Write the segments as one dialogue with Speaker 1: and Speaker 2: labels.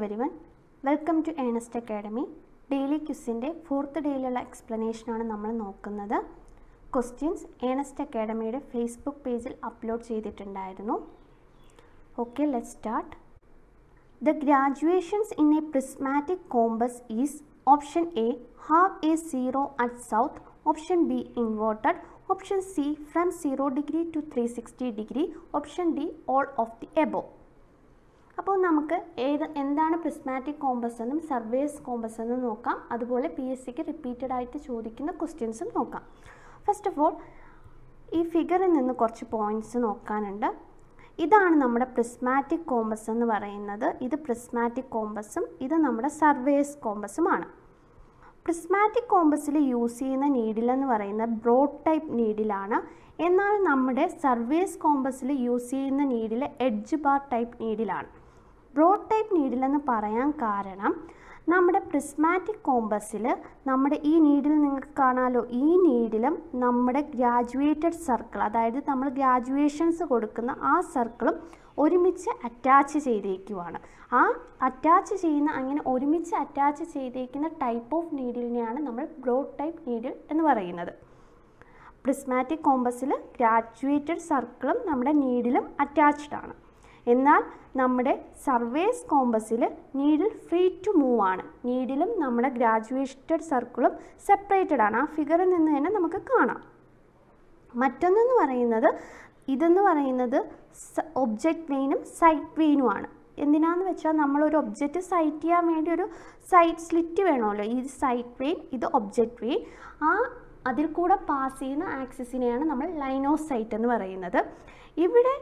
Speaker 1: everyone, welcome to Earnest Academy. Daily Quizന്റെ 4th ഡേയിലുള്ള explanation ആണ് നമ്മൾ നോക്കുന്നത്. ക്വസ്റ്റ്യൻസ് Earnest Academyയുടെ Facebook പേജിൽ അപ്ലോഡ് ചെയ്തിട്ടുണ്ടായിരുന്നു. Okay, let's start. The graduations in a prismatic compass is option A, have a zero at south, option B, inverted, option C, from 0 degree to 360 degree, option D, all of the above. അപ്പോൾ നമുക്ക് എന്താണ് prismatic compass എന്നും surveyor's compass എന്നും നോക്കാം. അതുപോലെ PSCക്ക് repeated ആയിട്ട് ചോദിക്കുന്ന ക്വസ്റ്റ്യൻസും നോക്കാം. ഫസ്റ്റ് ഓഫ് ഓൾ ഈ ഫിഗറിൽ നിന്ന് കുറച്ച് പോയിന്റ്സ് നോക്കാനുണ്ട്. ഇതാണ് നമ്മുടെ പ്രിസ്മാറ്റിക് കോമ്പസ് എന്ന് പറയുന്നത്. ഇത് പ്രിസ്മാറ്റിക് കോമ്പസും ഇത് നമ്മുടെ സർവേസ് കോമ്പസുമാണ്. പ്രിസ്മാറ്റിക് കോമ്പസിൽ യൂസ് ചെയ്യുന്ന നീഡിൽ എന്ന് പറയുന്നത് ബ്രോഡ് ടൈപ്പ് നീഡിലാണ്. എന്നാൽ നമ്മുടെ സർവേസ് കോമ്പസിൽ യൂസ് ചെയ്യുന്ന നീഡിൽ എഡ്ജ് ബാർ ടൈപ്പ് നീഡിലാണ്. ബ്രോഡ് ടൈപ്പ് നീഡിലെന്ന് പറയാൻ കാരണം നമ്മുടെ പ്രിസ്മാറ്റിക് കോമ്പസിൽ നമ്മുടെ ഈ നീഡിൽ നിങ്ങൾക്ക് കാണാമല്ലോ, ഈ നീഡിലും നമ്മുടെ ഗ്രാജുവേറ്റഡ് സർക്കിൾ, അതായത് നമ്മൾ ഗ്രാജുവേഷൻസ് കൊടുക്കുന്ന ആ സർക്കിളും ഒരുമിച്ച് അറ്റാച്ച് ചെയ്തേക്കുവാണ്. ആ അറ്റാച്ച് ചെയ്യുന്ന അങ്ങനെ ഒരുമിച്ച് അറ്റാച്ച് ചെയ്തേക്കുന്ന ടൈപ്പ് ഓഫ് നീഡിലിനെയാണ് നമ്മൾ ബ്രോഡ് ടൈപ്പ് നീഡിൽ എന്ന് പറയുന്നത്. പ്രിസ്മാറ്റിക് കോമ്പസിൽ ഗ്രാജുവേറ്റഡ് സർക്കിളും നമ്മുടെ നീഡിലും അറ്റാച്ച്ഡ് ആണ്. എന്നാൽ നമ്മുടെ സർവേസ് കോമ്പസിൽ നീഡിൽ ഫ്രീ ടു മൂവ് ആണ്. നീഡിലും നമ്മുടെ ഗ്രാജുവേറ്റഡ് സർക്കിളും സെപ്പറേറ്റഡ് ആണ്. ആ ഫിഗറിൽ നിന്ന് തന്നെ നമുക്ക് കാണാം. മറ്റൊന്നെന്ന് പറയുന്നത് ഇതെന്ന് പറയുന്നത് ഒബ്ജക്റ്റ് വെയിനും സൈറ്റ് വെയിനുമാണ്. എന്തിനാന്ന് വെച്ചാൽ നമ്മളൊരു ഒബ്ജക്റ്റ് സൈറ്റ് ചെയ്യാൻ വേണ്ടി ഒരു സൈറ്റ് സ്ലിറ്റ് വേണമല്ലോ. ഇത് സൈറ്റ് വെയിൻ, ഇത് ഒബ്ജക്റ്റ് വെയിൻ. അതിൽ കൂടെ പാസ് ചെയ്യുന്ന ആക്സിസിനെയാണ് നമ്മൾ ലൈൻ ഓഫ് സൈറ്റ് എന്ന് പറയുന്നത്. ഇവിടെ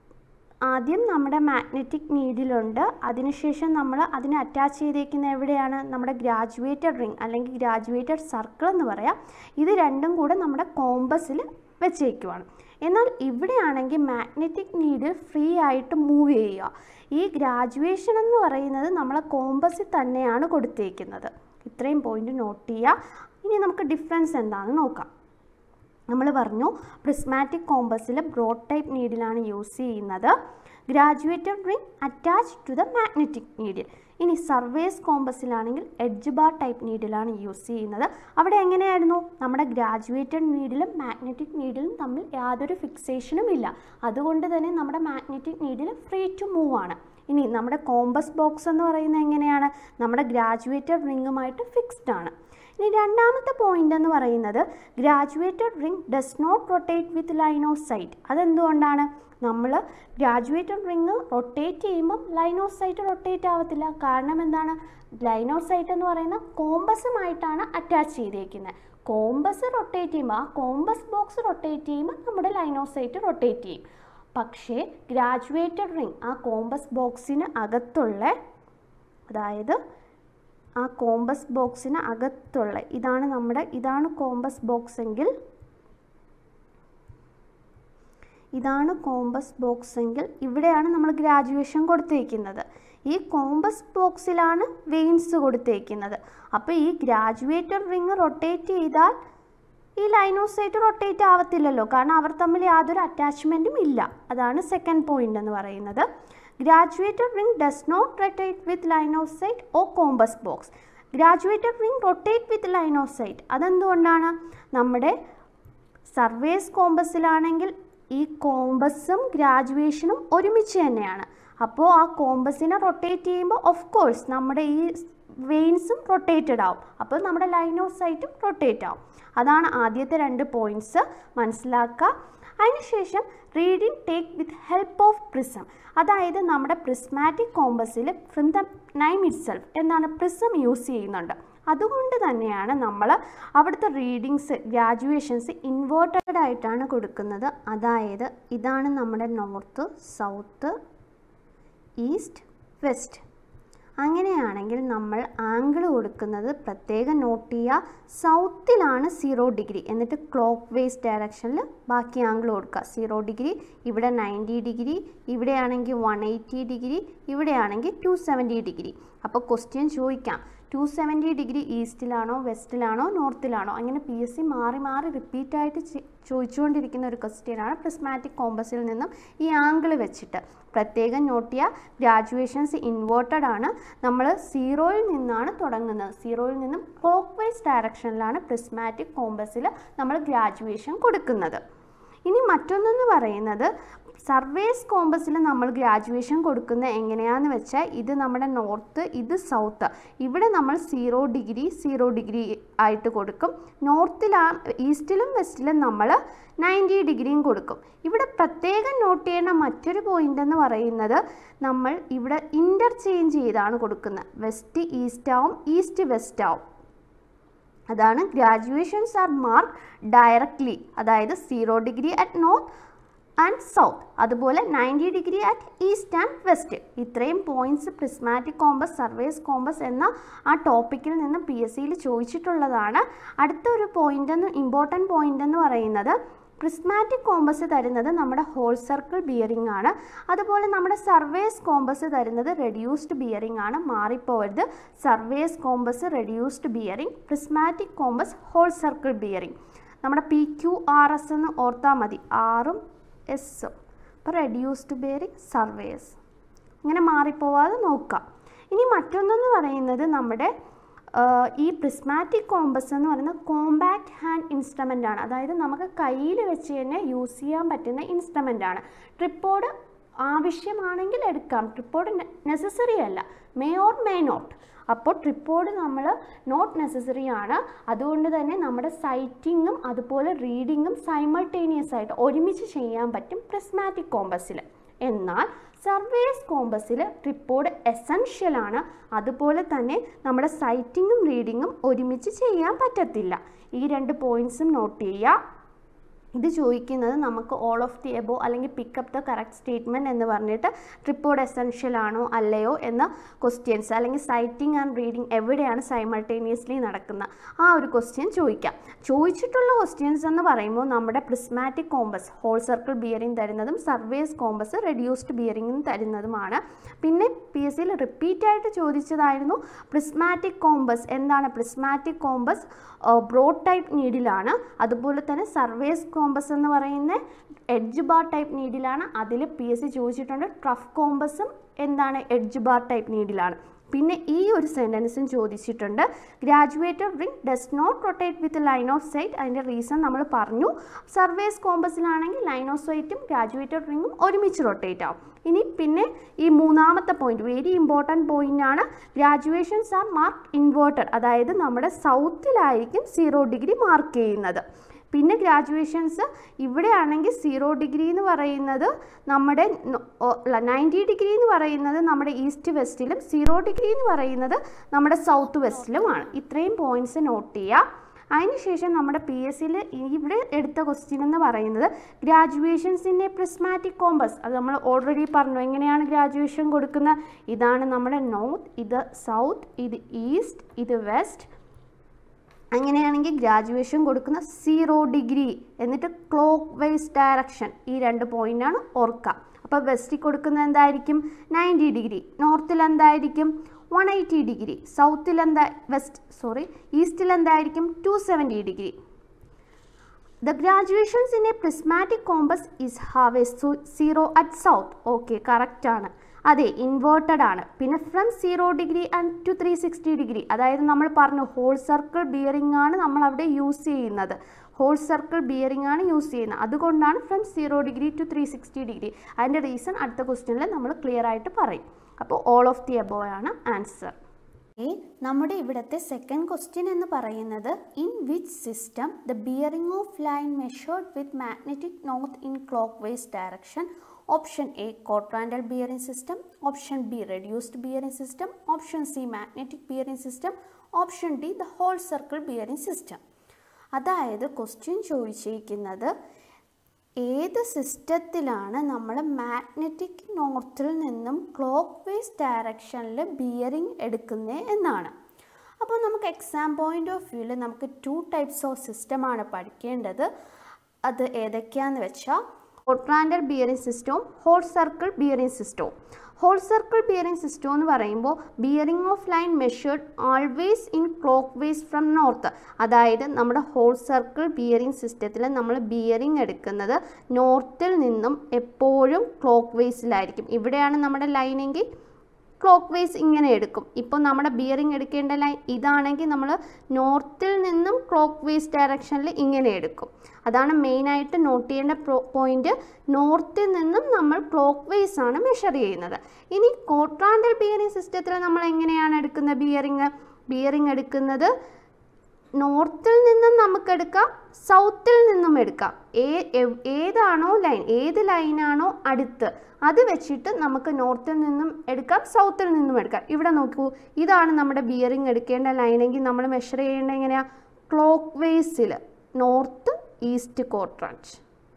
Speaker 1: ആദ്യം നമ്മുടെ മാഗ്നറ്റിക് നീഡിലുണ്ട്. അതിനുശേഷം നമ്മൾ അതിനെ അറ്റാച്ച് ചെയ്തേക്കുന്ന എവിടെയാണ്? നമ്മുടെ ഗ്രാജുവേറ്റഡ് റിംഗ് അല്ലെങ്കിൽ ഗ്രാജുവേറ്റഡ് സർക്കിൾ എന്ന് പറയാം. ഇത് രണ്ടും കൂടെ നമ്മുടെ കോമ്പസിൽ വെച്ചേക്കുവാണ്. എന്നാൽ ഇവിടെയാണെങ്കിൽ മാഗ്നറ്റിക് നീഡിൽ ഫ്രീ ആയിട്ട് മൂവ് ചെയ്യുക. ഈ ഗ്രാജുവേഷൻ എന്ന് പറയുന്നത് നമ്മളെ കോമ്പസിൽ തന്നെയാണ് കൊടുത്തേക്കുന്നത്. ഇത്രയും പോയിന്റ് നോട്ട് ചെയ്യുക. ഇനി നമുക്ക് ഡിഫറൻസ് എന്താണെന്ന് നോക്കാം. നമ്മൾ പറഞ്ഞു പ്രിസ്മാറ്റിക് കോമ്പസിൽ ബ്രോഡ് ടൈപ്പ് നീഡിലാണ് യൂസ് ചെയ്യുന്നത്. Graduated ring attach to the magnetic needle. ഇനി സർവേസ് കോമ്പസിലാണെങ്കിൽ എഡ്ജ് ബാർ ടൈപ്പ് നീഡിലാണ് യൂസ് ചെയ്യുന്നത്. അവിടെ എങ്ങനെയായിരുന്നു? നമ്മുടെ ഗ്രാജുവേറ്റഡ് നീഡിലും മാഗ്നറ്റിക് നീഡിലും തമ്മിൽ യാതൊരു ഫിക്സേഷനും ഇല്ല. അതുകൊണ്ട് തന്നെ നമ്മുടെ magnetic needle free to move ആണ്. ഇനി നമ്മുടെ കോമ്പസ് ബോക്സ് എന്ന് പറയുന്നത് എങ്ങനെയാണ്? നമ്മുടെ ഗ്രാജുവേറ്റഡ് റിംഗുമായിട്ട് ഫിക്സ്ഡ് ആണ്. ഇനി രണ്ടാമത്തെ പോയിന്റ് എന്ന് പറയുന്നത് graduated ring does not rotate with line of sight. അതെന്തുകൊണ്ടാണ്? നമ്മൾ ഗ്രാജുവേറ്റഡ് റിംഗ് റൊട്ടേറ്റ് ചെയ്യുമ്പം ലൈൻ ഓഫ് സൈറ്റ് റൊട്ടേറ്റ് ആവത്തില്ല. കാരണം എന്താണ്? ലൈൻ ഓഫ് സൈറ്റ് എന്ന് പറയുന്ന കോമ്പസുമായിട്ടാണ് അറ്റാച്ച് ചെയ്തേക്കുന്നത്. കോമ്പസ് റൊട്ടേറ്റ് ചെയ്യുമ്പോൾ, ആ കോമ്പസ് ബോക്സ് റൊട്ടേറ്റ് ചെയ്യുമ്പോൾ നമ്മുടെ ലൈൻ ഓഫ് സൈറ്റ് റൊട്ടേറ്റ് ചെയ്യും. പക്ഷേ ഗ്രാജുവേറ്റഡ് റിംഗ് ആ കോമ്പസ് ബോക്സിന് അകത്തുള്ള, അതായത് ആ കോമ്പസ് ബോക്സിന് അകത്തുള്ള ഇതാണ് കോമ്പസ് ബോക്സ് എങ്കിൽ, ഇതാണ് കോമ്പസ് ബോക്സ് എങ്കിൽ ഇവിടെയാണ് നമ്മൾ ഗ്രാജുവേഷൻ കൊടുത്തേക്കുന്നത്. ഈ കോമ്പസ് ബോക്സിലാണ് വെയിൻസ് കൊടുത്തേക്കുന്നത്. അപ്പോൾ ഈ ഗ്രാജുവേറ്റഡ് റിംഗ് റൊട്ടേറ്റ് ചെയ്താൽ ഈ ലൈൻ ഓഫ് സൈറ്റ് റൊട്ടേറ്റ് ആവത്തില്ലല്ലോ, കാരണം അവർ തമ്മിൽ യാതൊരു അറ്റാച്ച്മെൻറ്റും ഇല്ല. അതാണ് സെക്കൻഡ് പോയിന്റ് എന്ന് പറയുന്നത്. Graduated ring does not rotate with line of sight of compass box. Graduated ring rotate with line of sight. അതെന്തുകൊണ്ടാണ്? നമ്മുടെ സർവേസ് കോമ്പസിലാണെങ്കിൽ ഈ കോമ്പസും ഗ്രാജുവേഷനും ഒരുമിച്ച് തന്നെയാണ്. അപ്പോൾ ആ കോമ്പസിനെ റൊട്ടേറ്റ് ചെയ്യുമ്പോൾ ഓഫ് കോഴ്സ് നമ്മുടെ ഈ വെയിൻസും റൊട്ടേറ്റഡ് ആവും. അപ്പോൾ നമ്മുടെ ലൈൻ ഓഫ് സൈറ്റും റൊട്ടേറ്റ് ആവും. അതാണ് ആദ്യത്തെ രണ്ട് പോയിന്റ്സ് മനസ്സിലാക്കുക. അതിനുശേഷം reading take with help of prism. അതായത് നമ്മുടെ പ്രിസ്മാറ്റിക് കോമ്പസിൽ ഫ്രം ദ നൈം ഇറ്റ്സെൽഫ് എന്താണ് പ്രിസം യൂസ് ചെയ്യുന്നുണ്ട്. അതുകൊണ്ട് തന്നെയാണ് നമ്മൾ അവിടുത്തെ റീഡിങ്സ് ഗ്രാജുവേഷൻസ് ഇൻവേർട്ടഡ് ആയിട്ടാണ് കൊടുക്കുന്നത്. അതായത് ഇതാണ് നമ്മുടെ നോർത്ത്, സൗത്ത്, ഈസ്റ്റ്, വെസ്റ്റ്. അങ്ങനെയാണെങ്കിൽ നമ്മൾ ആംഗിൾ കൊടുക്കുന്നത് പ്രത്യേകം നോട്ട് ചെയ്യുക. സൗത്തിലാണ് 0 ഡിഗ്രി, എന്നിട്ട് ക്ലോക്ക് വൈസ് ഡയറക്ഷനിൽ ബാക്കി ആംഗിൾ കൊടുക്കുക. 0 ഡിഗ്രി, ഇവിടെ 90 ഡിഗ്രി, ഇവിടെയാണെങ്കിൽ 180 ഡിഗ്രി, ഇവിടെയാണെങ്കിൽ 270 ഡിഗ്രി. അപ്പോൾ ക്വസ്റ്റ്യൻ ചോദിക്കാം, 270 ഡിഗ്രി ഈസ്റ്റിലാണോ വെസ്റ്റിലാണോ നോർത്തിലാണോ, അങ്ങനെ PSC മാറി മാറി റിപ്പീറ്റായിട്ട് ചോദിച്ചുകൊണ്ടിരിക്കുന്ന ഒരു ക്വസ്റ്റ്യനാണ് പ്രിസ്മാറ്റിക് കോമ്പസിൽ നിന്നും ഈ ആംഗിൾ വെച്ചിട്ട്. പ്രത്യേകം നോട്ട് ചെയ്യുക, ഗ്രാജുവേഷൻസ് ഇൻവേർട്ടഡ് ആണ്. നമ്മൾ 0-യിൽ നിന്നാണ് തുടങ്ങുന്നത്. 0-യിൽ നിന്നും ക്ലോക്ക് വൈസ് ഡയറക്ഷനിലാണ് പ്രിസ്മാറ്റിക് കോമ്പസിൽ നമ്മൾ ഗ്രാജുവേഷൻ കൊടുക്കുന്നത്. ഇനി മറ്റൊന്നെന്ന് പറയുന്നത് സർവേസ് കോമ്പസിൽ നമ്മൾ ഗ്രാജുവേഷൻ കൊടുക്കുന്നത് എങ്ങനെയാണെന്ന് വെച്ചാൽ, ഇത് നമ്മുടെ നോർത്ത്, ഇത് സൗത്ത്. ഇവിടെ നമ്മൾ 0 ഡിഗ്രി ആയിട്ട് കൊടുക്കും. ഈസ്റ്റിലും വെസ്റ്റിലും നമ്മൾ 90 ഡിഗ്രിയും കൊടുക്കും. ഇവിടെ പ്രത്യേകം നോട്ട് ചെയ്യേണ്ട മറ്റൊരു പോയിന്റ് എന്ന് പറയുന്നത്, നമ്മൾ ഇവിടെ ഇൻ്റർചേഞ്ച് ചെയ്താണ് കൊടുക്കുന്നത്. വെസ്റ്റ് ഈസ്റ്റ് ആവും, ഈസ്റ്റ് വെസ്റ്റ് ആവും. അതാണ് ഗ്രാജുവേഷൻസ് ആർ മാർക്ക് ഡയറക്ട്ലി, അതായത് 0 degree at north and south, അതുപോലെ 90 degree at east and west. ഇത്രയും points prismatic compass, surveyor's compass എന്ന ആ ടോപ്പിക്കിൽ നിന്ന് PSCയിൽ ചോദിച്ചിട്ടുള്ളതാണ്. അടുത്തൊരു ഇമ്പോർട്ടൻറ്റ് പോയിന്റ് എന്ന് പറയുന്നത്, പ്രിസ്മാറ്റിക് കോമ്പസ് തരുന്നത് നമ്മുടെ ഹോൾ സർക്കിൾ ബിയറിംഗ് ആണ്. അതുപോലെ നമ്മുടെ സർവേസ് കോമ്പസ് തരുന്നത് റെഡ്യൂസ്ഡ് ബിയറിംഗ് ആണ്. മാറിപ്പോവരുത്, surveyor's compass reduced bearing, prismatic compass whole circle bearing. നമ്മുടെ PQRS എന്ന് ഓർത്താൽ മതി, ആറും എസ്സും. അപ്പോൾ റെഡ്യൂസ്ഡ് ബിയറിംഗ്, സർവേസ്, ഇങ്ങനെ മാറിപ്പോവാതെ നോക്കാം. ഇനി മറ്റൊന്നെന്ന് പറയുന്നത്, നമ്മുടെ ഈ പ്രിസ്മാറ്റിക് കോമ്പസ് എന്ന് പറയുന്നത് കോമ്പാക്റ്റ് ഹാൻഡ് ഇൻസ്ട്രുമെൻ്റ് ആണ്. അതായത് നമുക്ക് കയ്യിൽ വെച്ച് തന്നെ യൂസ് ചെയ്യാൻ പറ്റുന്ന ഇൻസ്ട്രുമെൻ്റ് ആണ്. ട്രിപ്പോഡ് ആവശ്യമാണെങ്കിൽ എടുക്കാം, ട്രിപ്പോഡ് നെസസറി അല്ല, മേ ഓർ മേ നോട്ട്. അപ്പോൾ ട്രിപ്പോഡ് നമ്മൾ നോട്ട് നെസസറി ആണ്. അതുകൊണ്ട് തന്നെ നമ്മുടെ സൈറ്റിങ്ങും അതുപോലെ റീഡിങ്ങും സൈമൾട്ടേനിയസ് ആയിട്ട് ഒരുമിച്ച് ചെയ്യാൻ പറ്റും പ്രിസ്മാറ്റിക് കോമ്പസിൽ. എന്നാൽ സർവേസ് കോമ്പസിൽ ട്രിപ്പോഡ് എസൻഷ്യൽ ആണ്. അതുപോലെ തന്നെ നമ്മുടെ സൈറ്റിങ്ങും റീഡിങ്ങും ഒരുമിച്ച് ചെയ്യാൻ പറ്റത്തില്ല. ഈ 2 പോയിന്റ്സും നോട്ട് ചെയ്യുക. ഇത് ചോദിക്കുന്നത് നമുക്ക് ഓൾ ഓഫ് ദി എബോ അല്ലെങ്കിൽ പിക്കപ്പ് ദ കറക്റ്റ് സ്റ്റേറ്റ്മെൻറ്റ് എന്ന് പറഞ്ഞിട്ട് ട്രിപ്പോഡ് എസൻഷ്യൽ ആണോ അല്ലയോ എന്ന ക്വസ്റ്റ്യൻസ്, അല്ലെങ്കിൽ സൈറ്റിംഗ് ആൻഡ് റീഡിങ് എവിടെയാണ് സൈമൾട്ടേനിയസ്ലി നടക്കുന്നത്, ആ ഒരു ക്വസ്റ്റ്യൻ ചോദിക്കാം. ചോദിച്ചിട്ടുള്ള ക്വസ്റ്റ്യൻസ് എന്ന് പറയുമ്പോൾ നമ്മുടെ prismatic compass whole circle bearing തരുന്നതും സർവേസ് കോമ്പസ് റെഡ്യൂസ്ഡ് ബിയറിംഗും തരുന്നതുമാണ്. പിന്നെ PSCയിൽ റിപ്പീറ്റായിട്ട് ചോദിച്ചതായിരുന്നു പ്രിസ്മാറ്റിക് കോമ്പസ് എന്താണ്. പ്രിസ്മാറ്റിക് കോമ്പസ് ബ്രോഡ് ടൈപ്പ് നീഡിലാണ്. അതുപോലെ തന്നെ സർവേസ് കോമ്പസ് എന്ന് പറയുന്ന എഡ്ജ് ബാർ ടൈപ്പ് നീഡിലാണ്. അതിൽ PSC ചോദിച്ചിട്ടുണ്ട് ട്രഫ് കോമ്പസും എന്താണ്, എഡ്ജ് ബാർ ടൈപ്പ് നീഡിലാണ്. പിന്നെ ഈ ഒരു സെൻറ്റൻസും ചോദിച്ചിട്ടുണ്ട്, graduated ring does not rotate with line of sight. അതിൻ്റെ റീസൺ നമ്മൾ പറഞ്ഞു. സർവേസ് കോമ്പസിലാണെങ്കിൽ ലൈൻ ഓഫ് സൈറ്റും ഗ്രാജുവേറ്റഡ് റിംഗും ഒരുമിച്ച് റൊട്ടേറ്റ് ആവും. ഇനി പിന്നെ ഈ മൂന്നാമത്തെ പോയിന്റ് വെരി ഇമ്പോർട്ടൻറ്റ് പോയിന്റ് ആണ്, ഗ്രാജുവേഷൻസ് ആർ മാർക്ക് ഇൻവേർട്ടഡ്. അതായത് നമ്മുടെ സൗത്തിലായിരിക്കും 0 ഡിഗ്രി മാർക്ക് ചെയ്യുന്നത്. പിന്നെ ഗ്രാജുവേഷൻസ് ഇവിടെയാണെങ്കിൽ 0 ഡിഗ്രി എന്ന് പറയുന്നത് നമ്മുടെ 90 ഡിഗ്രി എന്ന് പറയുന്നത് നമ്മുടെ ഈസ്റ്റ് വെസ്റ്റിലും 0 ഡിഗ്രി എന്ന് പറയുന്നത് നമ്മുടെ സൗത്ത് വെസ്റ്റിലുമാണ്. ഇത്രയും പോയിന്റ്സ് നോട്ട് ചെയ്യുക. അതിനുശേഷം നമ്മുടെ PSCയിൽ ഇവിടെ എടുത്ത ക്വസ്റ്റ്യൻ എന്ന് പറയുന്നത് ഗ്രാജുവേഷൻസിൻ്റെ പ്രിസ്മാറ്റിക് കോമ്പസ്. അത് നമ്മൾ ഓൾറെഡി പറഞ്ഞു, എങ്ങനെയാണ് ഗ്രാജുവേഷൻ കൊടുക്കുന്നത്. ഇതാണ് നമ്മുടെ നോർത്ത്, ഇത് സൗത്ത്, ഇത് ഈസ്റ്റ്, ഇത് വെസ്റ്റ്. അങ്ങനെയാണെങ്കിൽ ഗ്രാജുവേഷൻ കൊടുക്കുന്ന 0 ഡിഗ്രി, എന്നിട്ട് ക്ലോക്ക് വൈസ് ഡയറക്ഷൻ, ഈ 2 പോയിൻ്റാണ് ഓർക്കുക. അപ്പോൾ വെസ്റ്റിൽ കൊടുക്കുന്നത് എന്തായിരിക്കും 90 ഡിഗ്രി, നോർത്തിൽ എന്തായിരിക്കും 180 ഡിഗ്രി, സൗത്തിൽ ഈസ്റ്റിൽ എന്തായിരിക്കും 270 degree. The graduations in a prismatic compass is have a 0 at south. Okay, correct ആണ്. അതെ, ഇൻവേർട്ടഡ് ആണ്. പിന്നെ from 0 degree and to 360 degree, അതായത് നമ്മൾ പറഞ്ഞു ഹോൾ സർക്കിൾ ബിയറിംഗ് ആണ് നമ്മൾ അവിടെ യൂസ് ചെയ്യുന്നത്. ഹോൾ സർക്കിൾ ബിയറിംഗ് ആണ് യൂസ് ചെയ്യുന്നത്. അതുകൊണ്ടാണ് ഫ്രം 0 ഡിഗ്രി ടു 360 ഡിഗ്രി. അതിൻ്റെ റീസൺ അടുത്ത ക്വസ്റ്റ്യനിൽ നമ്മൾ ക്ലിയർ ആയിട്ട് പറയും. അപ്പോൾ ഓൾ ഓഫ് ദി എബോ ആണ് ആൻസർ. നമ്മുടെ ഇവിടുത്തെ സെക്കൻഡ് ക്വസ്റ്റ്യൻ എന്ന് പറയുന്നത്, in which system the bearing of line measured with magnetic north in clockwise direction. Option A quadrantal bearing system, option B reduced bearing system, option C magnetic bearing system, option D the whole circle bearing system. അതായത് question ചോദിച്ചിരിക്കുന്നത് ഏത് സിസ്റ്റത്തിലാണ് നമ്മൾ magnetic നോർത്തിൽ നിന്നും clockwise ഡയറക്ഷനിൽ bearing എടുക്കുന്നത് എന്നാണ്. അപ്പോൾ നമുക്ക് എക്സാം പോയിൻ്റ് ഓഫ് വ്യൂവിൽ നമുക്ക് 2 ടൈപ്സ് ഓഫ് സിസ്റ്റമാണ് പഠിക്കേണ്ടത്. അത് ഏതൊക്കെയാണെന്ന് വെച്ചാൽ ക്വാഡ്രാന്റൽ ബിയറിംഗ് സിസ്റ്റവും ഹോൾ സർക്കിൾ ബിയറിംഗ് സിസ്റ്റവും. ഹോൾ സർക്കിൾ ബിയറിംഗ് സിസ്റ്റം എന്ന് പറയുമ്പോൾ bearing of line measured always in clockwise from north. അതായത് നമ്മുടെ ഹോൾ സർക്കിൾ ബിയറിംഗ് സിസ്റ്റത്തിൽ നമ്മൾ ബിയറിംഗ് എടുക്കുന്നത് നോർത്തിൽ നിന്നും എപ്പോഴും ക്ലോക്ക് വേസിലായിരിക്കും. ഇവിടെയാണ് നമ്മുടെ ലൈനെങ്കിൽ ക്ലോക്ക് വേസ് ഇങ്ങനെ എടുക്കും. ഇപ്പോൾ നമ്മുടെ ബിയറിംഗ് എടുക്കേണ്ട ലൈൻ ഇതാണെങ്കിൽ നമ്മൾ നോർത്തിൽ നിന്നും ക്ലോക്ക് വേസ് ഡയറക്ഷനിൽ ഇങ്ങനെ എടുക്കും. അതാണ് മെയിനായിട്ട് നോട്ട് ചെയ്യേണ്ട പോയിന്റ്. നോർത്തിൽ നിന്നും നമ്മൾ ക്ലോക്ക് വേസ് ആണ് മെഷർ ചെയ്യുന്നത്. ഇനി ക്വാഡ്രാന്റൽ ബിയറിംഗ് സിസ്റ്റത്തിൽ നമ്മൾ എങ്ങനെയാണ് എടുക്കുന്നത് ബിയറിംഗ് എടുക്കുന്നത് നോർത്തിൽ നിന്നും നമുക്ക് എടുക്കാം, സൗത്തിൽ നിന്നും എടുക്കാം. ഏതാണോ ലൈൻ, ഏത് ലൈനാണോ അടുത്ത് അത് വെച്ചിട്ട് നമുക്ക് നോർത്തിൽ നിന്നും എടുക്കാം, സൗത്തിൽ നിന്നും എടുക്കാം. ഇവിടെ നോക്കൂ, ഇതാണ് നമ്മുടെ ബിയറിംഗ് എടുക്കേണ്ട ലൈനെങ്കിൽ നമ്മൾ മെഷർ ചെയ്യേണ്ട എങ്ങനെയാണ്? ക്ലോക്ക് വേസിൽ, നോർത്ത് ഈസ്റ്റ് ക്വാഡ്രന്റ്.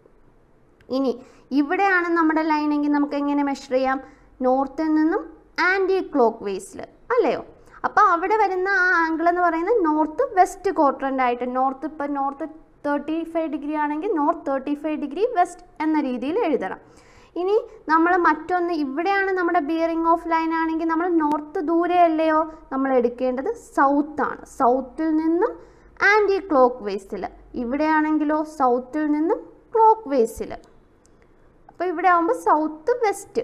Speaker 1: ഇനി ഇവിടെയാണ് നമ്മുടെ ലൈനെങ്കിൽ നമുക്ക് എങ്ങനെ മെഷർ ചെയ്യാം? നോർത്തിൽ നിന്നും ആൻറ്റി ക്ലോക്ക് വേസിൽ, അല്ലയോ? അപ്പോൾ അവിടെ വരുന്ന ആ ആംഗിൾ എന്ന് പറയുന്നത് നോർത്ത് വെസ്റ്റ് ക്വാഡ്രന്റ് ആയിട്ട്, ഇപ്പോൾ നോർത്ത് 35 ഡിഗ്രി ആണെങ്കിൽ നോർത്ത് 35 ഡിഗ്രി വെസ്റ്റ് എന്ന രീതിയിൽ എഴുതണം. ഇനി നമ്മൾ മറ്റൊന്ന്, ഇവിടെയാണ് നമ്മുടെ ബിയറിംഗ് ഓഫ് ലൈൻ ആണെങ്കിൽ നമ്മൾ നോർത്ത് ദൂരെയല്ലയോ, നമ്മൾ എടുക്കേണ്ടത് സൗത്താണ്. സൗത്തിൽ നിന്നും ആൻറ്റി ക്ലോക്ക് വേസിൽ. ഇവിടെയാണെങ്കിലോ സൗത്തിൽ നിന്നും ക്ലോക്ക് വേസിൽ. അപ്പോൾ ഇവിടെ ആകുമ്പോൾ സൗത്ത് വെസ്റ്റ്.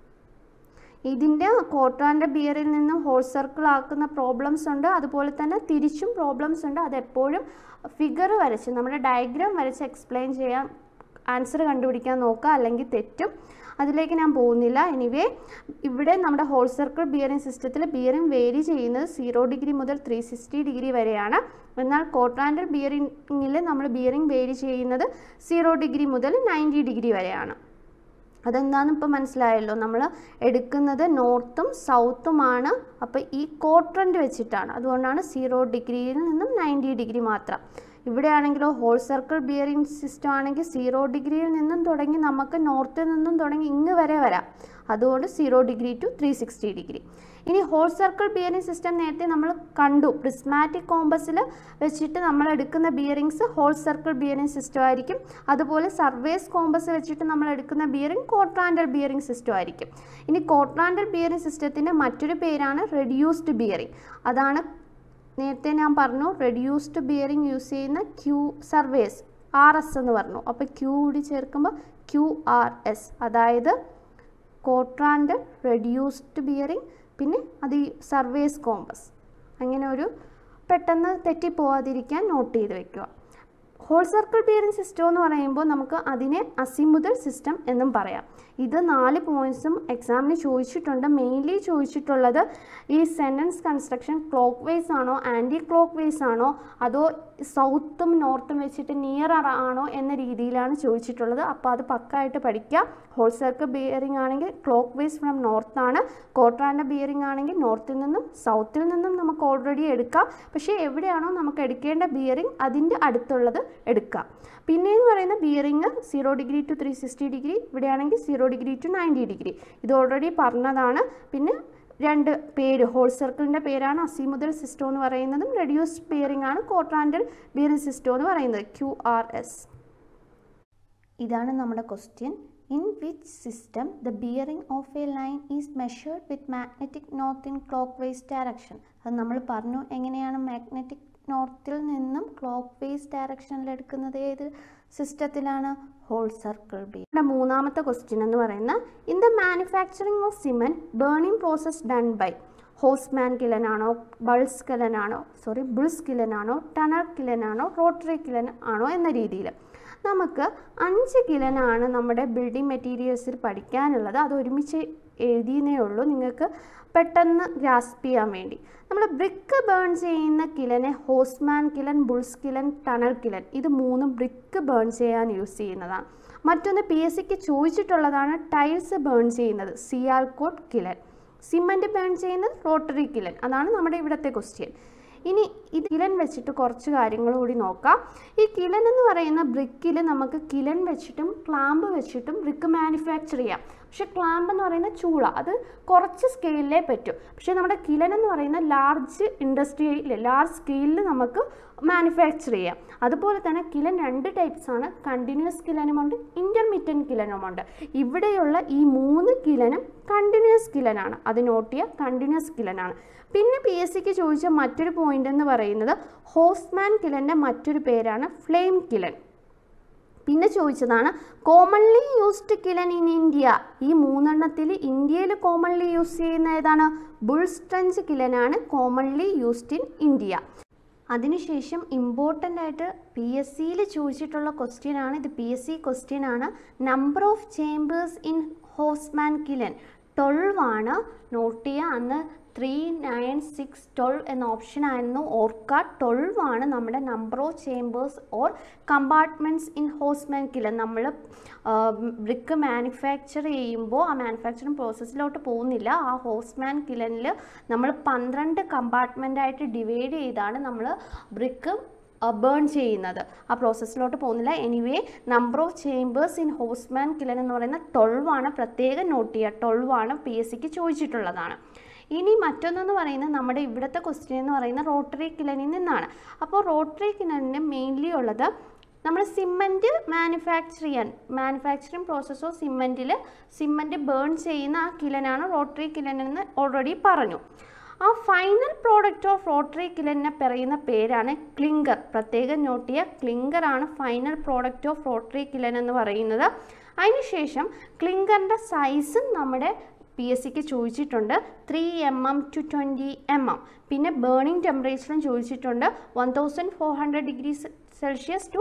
Speaker 1: ഇതിൻ്റെ ക്വാഡ്രാന്റൽ ബിയറിൽ നിന്നും ഹോൾ സർക്കിൾ ആക്കുന്ന പ്രോബ്ലംസ് ഉണ്ട്, അതുപോലെ തന്നെ തിരിച്ചും പ്രോബ്ലംസ് ഉണ്ട്. അതെപ്പോഴും ഫിഗർ വരച്ച്, നമ്മുടെ ഡയഗ്രാം വരച്ച് എക്സ്പ്ലെയിൻ ചെയ്യാൻ, ആൻസർ കണ്ടുപിടിക്കാൻ നോക്കുക, അല്ലെങ്കിൽ തെറ്റും. അതിലേക്ക് ഞാൻ പോകുന്നില്ല. എനിവേ, ഇവിടെ നമ്മുടെ ഹോൾ സർക്കിൾ ബിയറിംഗ് സിസ്റ്റത്തിൽ ബിയറിംഗ് വേരി ചെയ്യുന്നത് 0 ഡിഗ്രി മുതൽ 360 ഡിഗ്രി വരെയാണ്. എന്നാൽ ക്വാഡ്രാന്റൽ ബിയറിംഗിൽ നമ്മൾ ബിയറിംഗ് വേരി ചെയ്യുന്നത് 0 ഡിഗ്രി മുതൽ 90 ഡിഗ്രി വരെയാണ്. അതെന്താണെന്ന് ഇപ്പോൾ മനസ്സിലായല്ലോ. നമ്മൾ എടുക്കുന്നത് നോർത്തും സൗത്തുമാണ്. അപ്പോൾ ഈ ക്വാഡ്രന്റ് വെച്ചിട്ടാണ്, അതുകൊണ്ടാണ് 0 ഡിഗ്രിയിൽ നിന്നും 90 ഡിഗ്രി മാത്രം. ഇവിടെയാണെങ്കിലോ ഹോൾ സർക്കിൾ ബിയറിംഗ് സിസ്റ്റം ആണെങ്കിൽ 0 ഡിഗ്രിയിൽ നിന്നും തുടങ്ങി നമുക്ക് നോർത്തിൽ നിന്നും തുടങ്ങി ഇങ്ങ് വരെ വരാം. അതുകൊണ്ട് 0 ഡിഗ്രി ടു 360 ഡിഗ്രി. ഇനി ഹോൾ സർക്കിൾ ബിയറിംഗ് സിസ്റ്റം നേരത്തെ നമ്മൾ കണ്ടു. പ്രിസ്മാറ്റിക് കോമ്പസിൽ വെച്ചിട്ട് നമ്മൾ എടുക്കുന്ന bearings whole circle bearing system ആയിരിക്കും. അതുപോലെ സർവേസ് കോമ്പസ് വെച്ചിട്ട് നമ്മൾ എടുക്കുന്ന ബിയറിംഗ് ക്വാഡ്രാന്റൽ ബിയറിംഗ് സിസ്റ്റം ആയിരിക്കും. ഇനി ക്വാഡ്രാന്റൽ ബിയറിംഗ് സിസ്റ്റത്തിൻ്റെ മറ്റൊരു പേരാണ് റെഡ്യൂസ്ഡ് ബിയറിംഗ്. അതാണ് നേരത്തെ ഞാൻ പറഞ്ഞു, റെഡ്യൂസ്ഡ് ബിയറിംഗ് യൂസ് ചെയ്യുന്ന സർവേസ് RS എന്ന് പറഞ്ഞു. അപ്പോൾ Q കൂടി ചേർക്കുമ്പോൾ QRS, അതായത് ക്വാഡ്രാന്റൽ റെഡ്യൂസ്ഡ് ബിയറിംഗ്, പിന്നെ അത് ഈ സർവേസ് കോമ്പസ്. അങ്ങനെ ഒരു പെട്ടെന്ന് തെറ്റിപ്പോവാതിരിക്കാൻ നോട്ട് ചെയ്ത് വെക്കുക. ഹോൾ സർക്കിൾ ബിയറിംഗ് സിസ്റ്റം എന്ന് പറയുമ്പോൾ നമുക്ക് അതിനെ അസിമുതൽ സിസ്റ്റം എന്നും പറയാം. ഇത് 4 പോയിന്റ്സും എക്സാമിന് ചോദിച്ചിട്ടുണ്ട്. മെയിൻലി ചോദിച്ചിട്ടുള്ളത് ഈ സെൻറ്റൻസ് കൺസ്ട്രക്ഷൻ ക്ലോക്ക് വൈസ് ആണോ ആൻറ്റി ക്ലോക്ക് വൈസ് ആണോ അതോ സൗത്തും നോർത്തും വെച്ചിട്ട് നിയർ ആണോ എന്ന രീതിയിലാണ് ചോദിച്ചിട്ടുള്ളത്. അപ്പോൾ അത് പക്കായിട്ട് പഠിക്കുക. ഹോൾ സർക്കിൾ ബിയറിംഗ് ആണെങ്കിൽ ക്ലോക്ക് വൈസ് ഫ്രം നോർത്താണ്, ക്വാഡ്രാന്റൽ ബിയറിംഗ് ആണെങ്കിൽ നോർത്തിൽ നിന്നും സൗത്തിൽ നിന്നും നമുക്ക് ഓൾറെഡി എടുക്കാം. പക്ഷേ എവിടെയാണോ നമുക്ക് എടുക്കേണ്ട ബിയറിംഗ് അതിൻ്റെ അടുത്തുള്ളത് എടുക്കാം. പിന്നെയെന്ന് പറയുന്ന ബിയറിംഗ് 0 ഡിഗ്രി ടു 360 ഡിഗ്രി, ഇവിടെയാണെങ്കിൽ 0 ഡിഗ്രി ടു 90 ഡിഗ്രി. ഇത് ഓൾറെഡി പറഞ്ഞതാണ്. പിന്നെ 2 പേര്, ഹോൾ സർക്കിളിൻ്റെ പേരാണ് അസിമുതൽ സിസ്റ്റം എന്ന് പറയുന്നതും റെഡ്യൂസ്ഡ് ബിയറിംഗ് ആണ് ക്വാഡ്രാന്റൽ ബിയറിംഗ് സിസ്റ്റം എന്ന് പറയുന്നത്, QRS. ഇതാണ് നമ്മുടെ question. In which system the bearing of a line is measured with magnetic north in clockwise direction. അത് നമ്മൾ പറഞ്ഞു എങ്ങനെയാണ് മാഗ്നറ്റിക് നോർത്തിൽ നിന്നും ക്ലോക്ക് വൈസ് ഡയറക്ഷനിൽ എടുക്കുന്നത്. ഏത് സിസ്റ്റത്തിലാണ്? Whole circle bearing. നമ്മുടെ മൂന്നാമത്തെ ക്വസ്റ്റ്യൻ എന്ന് പറയുന്നത്, in the manufacturing of cement burning process done by Hoffman കിലനാണോ, ബുൾസ് കിലനാണോ, ടണൽ കിലനാണോ, റോട്ടറി കിലൻ ആണോ എന്ന രീതിയിൽ നമുക്ക് 5 കിലനാണ് നമ്മുടെ ബിൽഡിംഗ് മെറ്റീരിയൽസിൽ പഠിക്കാനുള്ളത്. അത് ഒരുമിച്ച് എഴുതിയേ ഉള്ളൂ, നിങ്ങൾക്ക് പെട്ടെന്ന് ഗ്രാസ്പ് ചെയ്യാൻ വേണ്ടി. നമ്മൾ ബ്രിക്ക് ബേൺ ചെയ്യുന്ന കിലനെ Hoffman kiln, Bull's kiln, tunnel kiln, ഇത് 3 ബ്രിക്ക് ബേൺ ചെയ്യാൻ യൂസ് ചെയ്യുന്നതാണ്. മറ്റൊന്ന് PSCക്ക് ചോദിച്ചിട്ടുള്ളതാണ് ടൈൽസ് ബേൺ ചെയ്യുന്നത്, സിയാൽകോട്ട് കിലൻ. സിമൻറ്റ് ബേൺ ചെയ്യുന്നത് റോട്ടറി കിലൻ. അതാണ് നമ്മുടെ ഇവിടുത്തെ ക്വസ്റ്റ്യൻ. ഇനി ഇത് കിലൻ വെച്ചിട്ട് കുറച്ച് കാര്യങ്ങൾ കൂടി നോക്കാം. ഈ കിലൻ എന്ന് പറയുന്ന ബ്രിക്കിൽ നമുക്ക് കിലൻ വെച്ചിട്ടും ക്ലാമ്പ് വെച്ചിട്ടും ബ്രിക്ക് മാനുഫാക്ചർ ചെയ്യാം. പക്ഷേ ക്ലാമ്പ് എന്ന് പറയുന്ന ചൂള അത് കുറച്ച് സ്കെയിലിലേ പറ്റും. പക്ഷേ നമ്മുടെ കിലൻ എന്ന് പറയുന്ന ലാർജ് ഇൻഡസ്ട്രിയിൽ ലാർജ് സ്കെയിലിൽ നമുക്ക് മാനുഫാക്ചർ ചെയ്യാം. അതുപോലെ തന്നെ കിലൻ 2 ടൈപ്സ് ആണ്, കണ്ടിന്യൂസ് കിലനുമുണ്ട് ഇൻ്റർമീഡിയറ്റ് കിലനുമുണ്ട്. ഇവിടെയുള്ള ഈ 3 കിലനും കണ്ടിന്യൂസ് കിലനാണ്, അത് നോട്ട് ചെയ്യുക, കണ്ടിന്യൂസ് കിലനാണ്. പിന്നെ PSCക്ക് ചോദിച്ച മറ്റൊരു പോയിന്റ് എന്ന് പറയുന്നത് ഹോസ്മാൻ കിലൻ്റെ മറ്റൊരു പേരാണ് ഫ്ലെയിം കിലൻ. പിന്നെ ചോദിച്ചതാണ് commonly used kiln in India. ഈ 3 ഇന്ത്യയിൽ കോമൺലി യൂസ് ചെയ്യുന്ന ഏതാണ്? ബുൾസ്റ്റഞ്ച് കിലനാണ് കോമൺലി യൂസ്ഡ് ഇൻ ഇന്ത്യ. അതിനുശേഷം ഇമ്പോർട്ടൻ്റ് ആയിട്ട് PSCയിൽ ചോദിച്ചിട്ടുള്ള ക്വസ്റ്റ്യൻ ആണ്, ഇത് PSC ക്വസ്റ്റ്യൻ ആണ്. Number of chambers in Hoffman kiln 12 ആണ്, നോട്ട് ചെയ്യുക. അന്ന് 3, 9, 6, 12 എന്ന ഓപ്ഷൻ ആയിരുന്നു, ഓർക്കുക. 12 ആണ് നമ്മുടെ number of chambers or compartments in Hoffman kiln. നമ്മൾ ബ്രിക്ക് മാനുഫാക്ചർ ചെയ്യുമ്പോൾ ആ മാനുഫാക്ചറിങ് പ്രോസസ്സിലോട്ട് പോകുന്നില്ല. ആ ഹോസ്മാൻ കിലനിൽ നമ്മൾ 12 കമ്പാർട്ട്മെൻറ്റായിട്ട് ഡിവൈഡ് ചെയ്താണ് നമ്മൾ ബ്രിക്ക് ബേൺ ചെയ്യുന്നത്. ആ പ്രോസസ്സിലോട്ട് പോകുന്നില്ല. Anyway number of chambers in Hoffman kiln എന്ന് പറയുന്ന 12 ആണ്, പ്രത്യേകം നോട്ട് ചെയ്യുക. 12 ആണ്, PSCക്ക് ചോദിച്ചിട്ടുള്ളതാണ്. ഇനി മറ്റൊന്നെന്ന് പറയുന്നത് നമ്മുടെ ഇവിടുത്തെ ക്വസ്റ്റ്യൻ എന്ന് പറയുന്നത് റോട്ടറി കിലനിൽ നിന്നാണ്. അപ്പോൾ റോട്ടറി കിലനിന് മെയിൻലി ഉള്ളത് നമ്മൾ cement manufacturing process of cement burn ചെയ്യുന്ന ആ കിലനാണ് റോട്ടറി കിലൻ എന്ന് ഓൾറെഡി പറഞ്ഞു. ആ ഫൈനൽ പ്രോഡക്റ്റ് ഓഫ് റോട്ടറി കിലനെ പറയുന്ന പേരാണ് ക്ലിങ്കർ. പ്രത്യേകം നോട്ട് ചെയ്യുക, ക്ലിങ്കർ ആണ് final product of rotary kiln എന്ന് പറയുന്നത്. അതിനുശേഷം ക്ലിങ്കറിൻ്റെ സൈസും നമ്മുടെ PSCക്ക് ചോദിച്ചിട്ടുണ്ട്, 3 mm to 20 mm. പിന്നെ ബേണിംഗ് ടെമ്പറേച്ചറും ചോദിച്ചിട്ടുണ്ട്, 1400 degrees Celsius to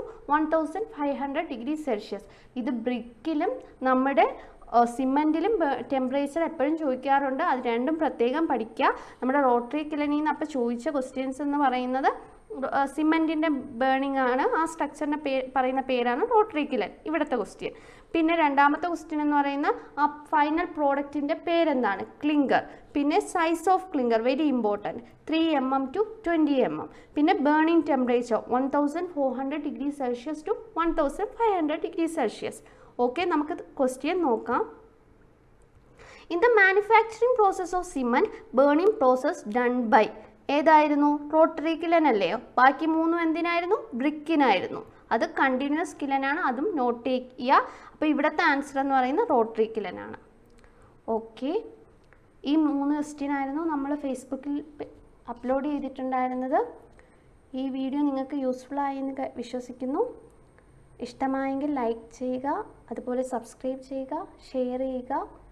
Speaker 1: 1500 degrees Celsius. ഇത് ബ്രിക്കിലും നമ്മുടെ സിമൻറ്റിലും ടെമ്പറേച്ചർ എപ്പോഴും ചോദിക്കാറുണ്ട്, അത് രണ്ടും പ്രത്യേകം പഠിക്കുക. നമ്മുടെ റോട്ടറി കിലനിൽ നിന്ന് അപ്പോൾ ചോദിച്ച ക്വസ്റ്റ്യൻസ് എന്ന് പറയുന്നത് സിമൻറ്റിൻ്റെ ബേണിംഗ് ആണ്, ആ സ്ട്രക്ചറിൻ്റെ പറയുന്ന പേരാണ് റോട്ടറി കിലൻ, ഇവിടുത്തെ ക്വസ്റ്റ്യൻ. പിന്നെ രണ്ടാമത്തെ ക്വസ്റ്റ്യൻ എന്ന് പറയുന്ന ആ ഫൈനൽ പ്രോഡക്റ്റിൻ്റെ പേരെന്താണ്? ക്ലിങ്കർ. പിന്നെ size of clinker very important, 3 mm to 20 mm. പിന്നെ ബേണിംഗ് ടെമ്പറേച്ചർ 1400 degrees Celsius to 1500 degrees Celsius. Okay, നമുക്ക് ക്വസ്റ്റ്യൻ നോക്കാം. In the manufacturing process of cement burning process done by ഏതായിരുന്നു? റോട്ടറി കിലൻ അല്ലയോ? ബാക്കി 3 എന്തിനായിരുന്നു? ബ്രിക്കിനായിരുന്നു. അത് കണ്ടിന്യൂസ് കിലനാണ്, അതും നോട്ട് ചെയ്യുക. അപ്പോൾ ഇവിടുത്തെ ആൻസർ എന്ന് പറയുന്നത് റോട്ടറി കിലനാണ്. ഓക്കെ, ഈ 3 ക്വസ്റ്റ്യൻ ആയിരുന്നു നമ്മൾ ഫേസ്ബുക്കിൽ അപ്ലോഡ് ചെയ്തിട്ടുണ്ടായിരുന്നത്. ഈ വീഡിയോ നിങ്ങൾക്ക് യൂസ്ഫുൾ ആയി എന്ന് വിശ്വസിക്കുന്നു. ഇഷ്ടമായെങ്കിൽ ലൈക്ക് ചെയ്യുക, അതുപോലെ സബ്സ്ക്രൈബ് ചെയ്യുക, ഷെയർ ചെയ്യുക.